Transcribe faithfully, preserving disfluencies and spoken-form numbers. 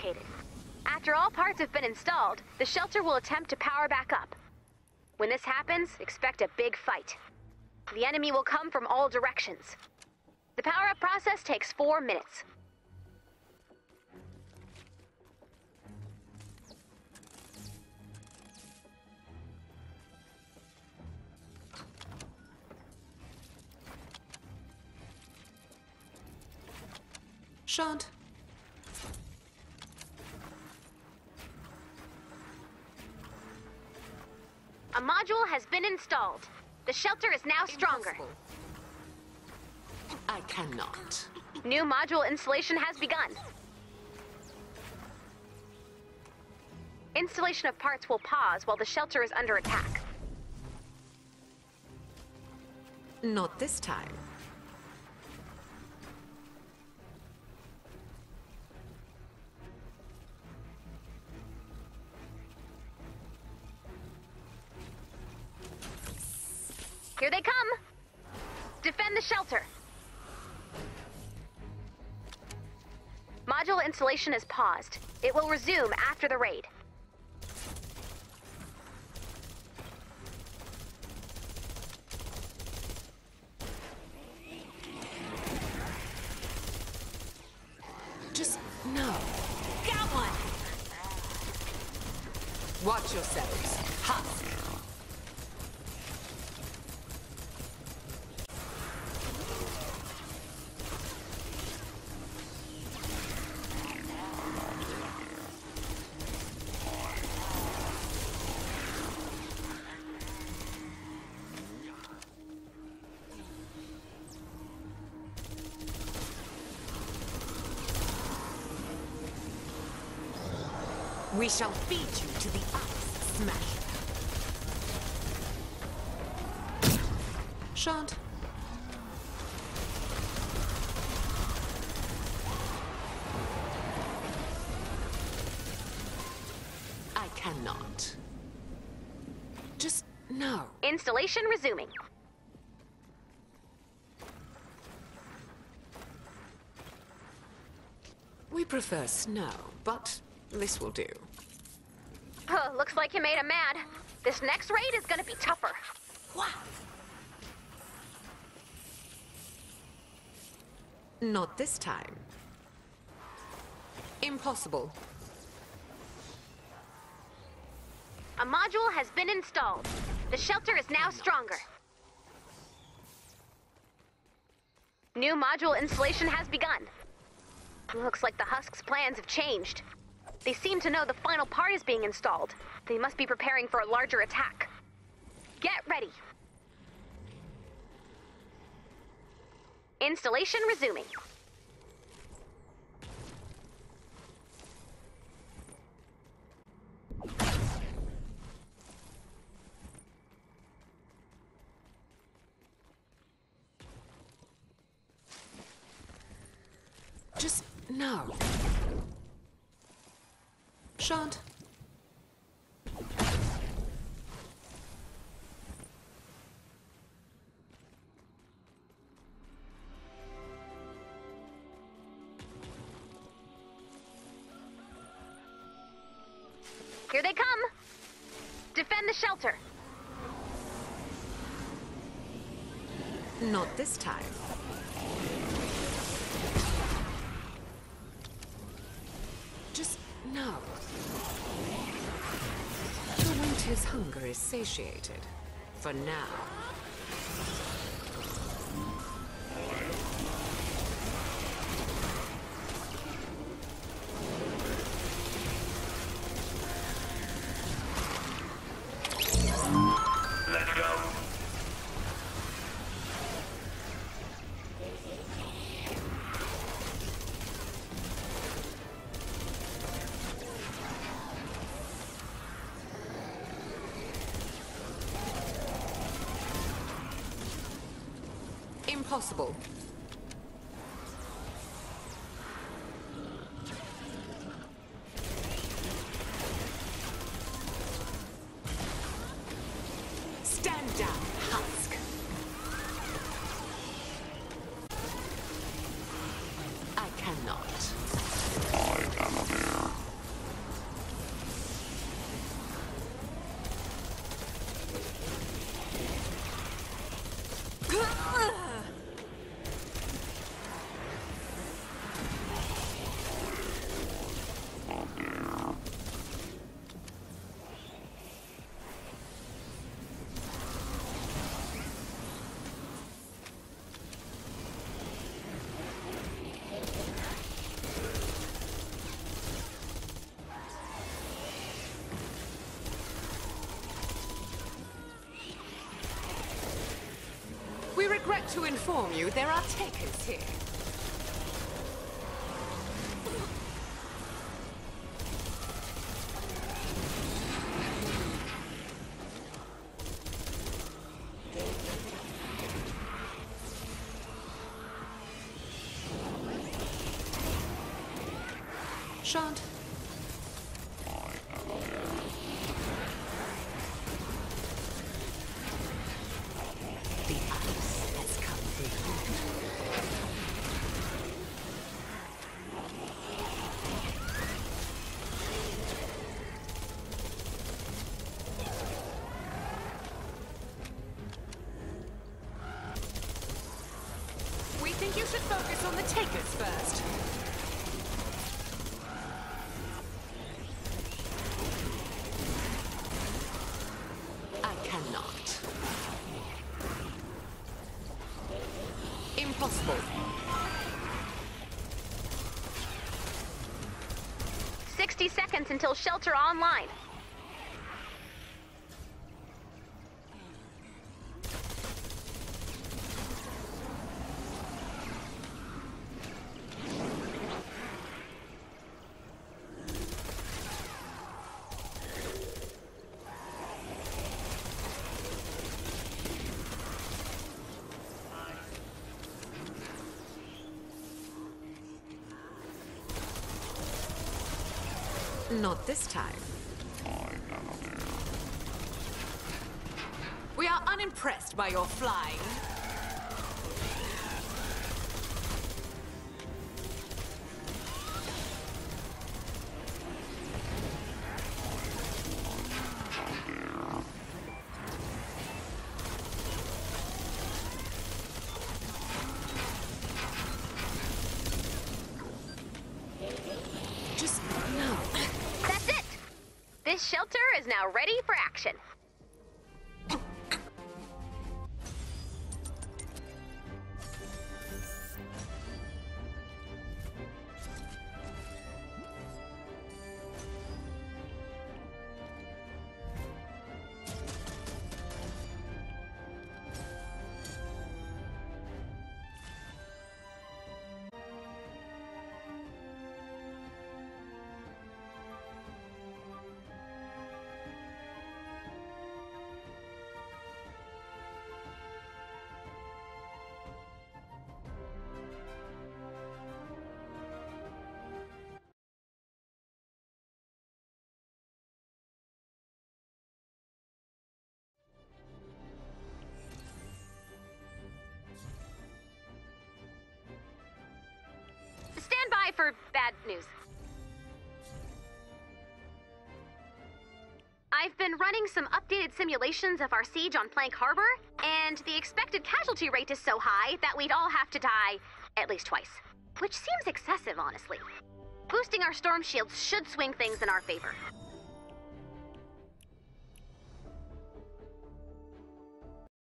located. After all parts have been installed, the shelter will attempt to power back up. When this happens, expect a big fight. The enemy will come from all directions. The power-up process takes four minutes. Shan't. A module has been installed. The shelter is now stronger. Impossible. I cannot. New module installation has begun. Installation of parts will pause while the shelter is under attack. Not this time. Here they come! Defend the shelter! Module installation is paused. It will resume after the raid. Just no. Got one! Watch yourselves. Husk. We shall feed you to the ice smasher. Shan't. I cannot. Just no. Installation resuming. We prefer snow, but this will do. Oh, looks like you made him mad. This next raid is gonna be tougher. What? Not this time. Impossible. A module has been installed. The shelter is now stronger. New module installation has begun. Looks like the Husk's plans have changed. They seem to know the final part is being installed. They must be preparing for a larger attack. Get ready. Installation resuming. Just no. Shan't. Here they come! Defend the shelter! Not this time. Just no. The winter's hunger is satiated. For now. Let's go. Impossible. Stand down, Husk. I cannot. I am a bear. Regret to inform you there are takers here. Shan't. The ice has come through. We think you should focus on the takers first. Impossible. sixty seconds until shelter online. Not this time. We are unimpressed by your flying. Just no. That's it! This shelter is now ready for action. Stand by for bad news. I've been running some updated simulations of our siege on Plank Harbor, and the expected casualty rate is so high that we'd all have to die at least twice. Which seems excessive, honestly. Boosting our storm shields should swing things in our favor.